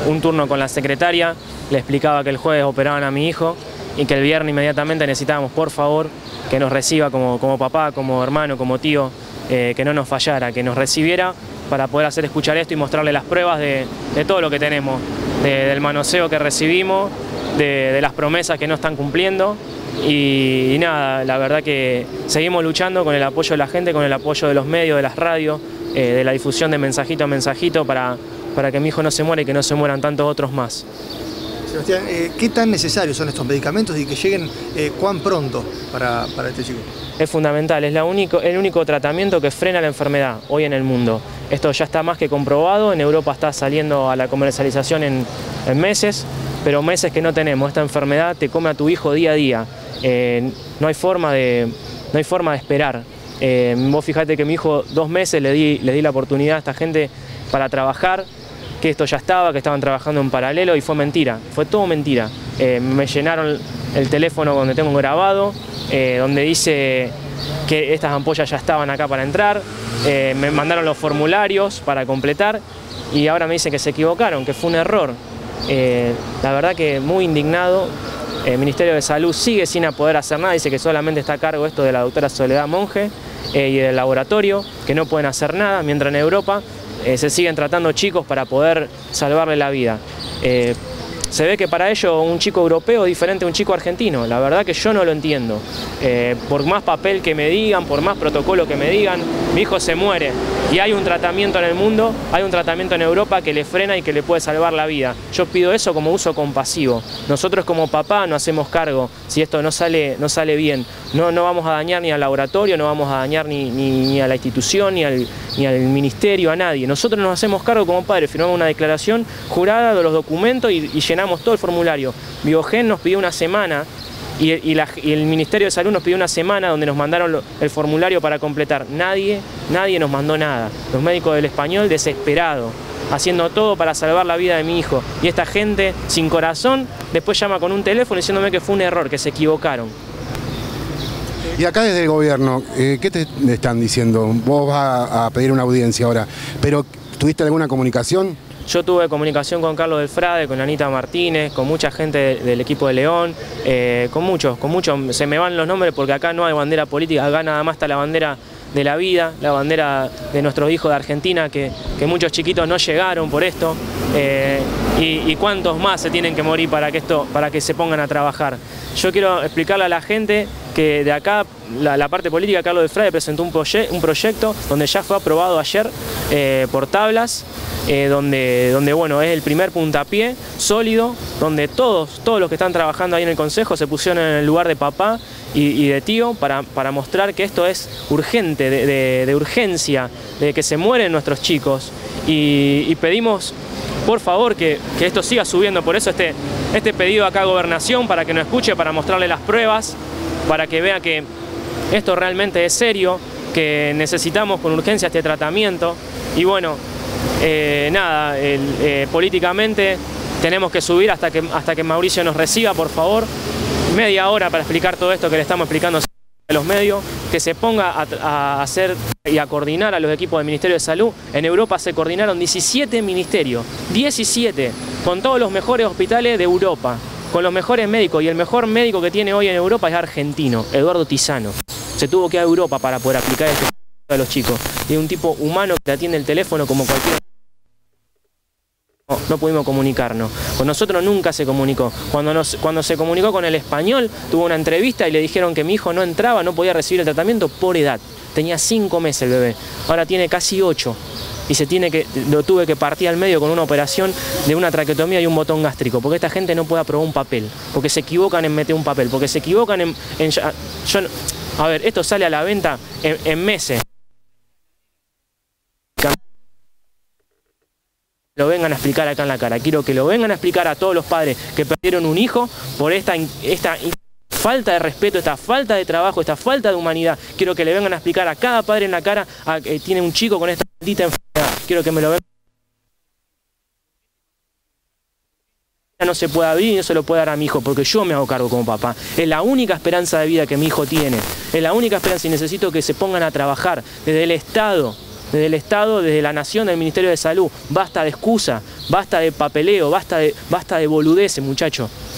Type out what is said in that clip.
un turno con la secretaria, le explicaba que el jueves operaban a mi hijo y que el viernes inmediatamente necesitábamos, por favor, que nos reciba como papá, como hermano, como tío, que no nos fallara, que nos recibiera para poder hacer escuchar esto y mostrarle las pruebas de todo lo que tenemos, del manoseo que recibimos, de las promesas que no están cumpliendo. Y nada, la verdad que seguimos luchando con el apoyo de la gente, con el apoyo de los medios, de las radios, de la difusión de mensajito a mensajito para que mi hijo no se muera y que no se mueran tantos otros más. Sebastián, ¿qué tan necesarios son estos medicamentos y que lleguen cuán pronto para este chico? Es fundamental, es el único tratamiento que frena la enfermedad hoy en el mundo. Esto ya está más que comprobado, en Europa está saliendo a la comercialización en meses, pero meses que no tenemos. Esta enfermedad te come a tu hijo día a día. No hay forma de esperar. Vos fijate que mi hijo 2 meses le di la oportunidad a esta gente para trabajar, que esto ya estaba, que estaban trabajando en paralelo y fue mentira, fue todo mentira. Me llenaron el teléfono donde tengo grabado, donde dice que estas ampollas ya estaban acá para entrar, me mandaron los formularios para completar y ahora me dicen que se equivocaron, que fue un error. La verdad que muy indignado. El Ministerio de Salud sigue sin poder hacer nada, dice que solamente está a cargo esto de la doctora Soledad Monge y del laboratorio, que no pueden hacer nada, mientras en Europa se siguen tratando chicos para poder salvarle la vida. Se ve que para ellos un chico europeo es diferente a un chico argentino. La verdad que yo no lo entiendo. Por más papel que me digan, por más protocolo que me digan, mi hijo se muere. Y hay un tratamiento en el mundo, hay un tratamiento en Europa que le frena y que le puede salvar la vida. Yo pido eso como uso compasivo. Nosotros como papá no hacemos cargo si esto no sale bien. No vamos a dañar ni al laboratorio, no vamos a dañar ni a la institución, ni al ministerio, a nadie. Nosotros nos hacemos cargo como padres, firmamos una declaración jurada de los documentos y llenamos todo el formulario. Biogen nos pidió una semana y el Ministerio de Salud nos pidió una semana donde nos mandaron el formulario para completar. Nadie nos mandó nada. Los médicos del Español desesperados, haciendo todo para salvar la vida de mi hijo. Y esta gente sin corazón después llama con un teléfono diciéndome que fue un error, que se equivocaron. Y acá desde el gobierno, ¿qué te están diciendo? Vos vas a pedir una audiencia ahora, pero ¿tuviste alguna comunicación? Yo tuve comunicación con Carlos del Frade, con Anita Martínez, con mucha gente del equipo de León, con muchos, se me van los nombres porque acá no hay bandera política, acá nada más está la bandera de la vida, la bandera de nuestros hijos de Argentina, que muchos chiquitos no llegaron por esto, y cuántos más se tienen que morir para que se pongan a trabajar. Yo quiero explicarle a la gente que de acá, la parte política, Carlos del Frade presentó un proyecto donde ya fue aprobado ayer por tablas, donde bueno, es el primer puntapié sólido, donde todos los que están trabajando ahí en el Consejo se pusieron en el lugar de papá y de tío para mostrar que esto es urgente, de urgencia, de que se mueren nuestros chicos y pedimos por favor que esto siga subiendo. Por eso este pedido acá a Gobernación, para que nos escuche, para mostrarle las pruebas, para que vea que esto realmente es serio, que necesitamos con urgencia este tratamiento. Y bueno, nada, políticamente tenemos que subir hasta que Mauricio nos reciba, por favor. Media hora para explicar todo esto que le estamos explicando a los medios, que se ponga a hacer y a coordinar a los equipos del Ministerio de Salud. En Europa se coordinaron 17 ministerios, 17, con todos los mejores hospitales de Europa, con los mejores médicos, y el mejor médico que tiene hoy en Europa es argentino, Eduardo Tizano. Se tuvo que ir a Europa para poder aplicar esto a los chicos. Y es un tipo humano que te atiende el teléfono como cualquier... No pudimos comunicarnos. Con nosotros nunca se comunicó. Cuando se comunicó con el Español, tuvo una entrevista y le dijeron que mi hijo no entraba, no podía recibir el tratamiento por edad. Tenía 5 meses el bebé, ahora tiene casi 8. Y lo tuve que partir al medio con una operación de una traqueotomía y un botón gástrico, porque esta gente no puede aprobar un papel, porque se equivocan en meter un papel, porque se equivocan a ver, esto sale a la venta en meses. Lo vengan a explicar acá en la cara. Quiero que lo vengan a explicar a todos los padres que perdieron un hijo por esta falta de respeto, esta falta de trabajo, esta falta de humanidad. Quiero que le vengan a explicar a cada padre en la cara que tiene un chico con esta maldita enfermedad. Quiero que me lo vengan. No se puede abrir y no se lo puede dar a mi hijo, porque yo me hago cargo como papá. Es la única esperanza de vida que mi hijo tiene. Es la única esperanza y necesito que se pongan a trabajar desde el Estado, desde el Estado, desde la Nación, del Ministerio de Salud. Basta de excusa, basta de papeleo, basta de boludeces, muchachos.